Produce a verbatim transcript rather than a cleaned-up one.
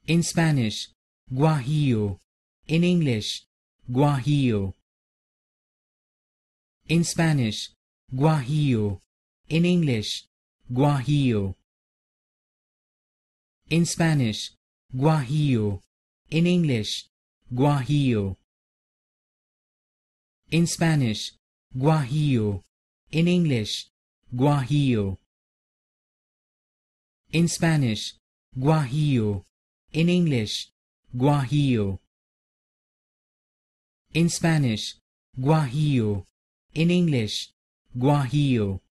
In Spanish, Guajillo. In English, Guajillo. In Spanish, Guajillo. In English, Guajillo. In Spanish, Guajillo. In English, Guajillo. In Spanish, Guajillo. In English, Guajillo. In Spanish, Guajillo. In English, Guajillo. In Spanish, Guajillo. In English, Guajillo.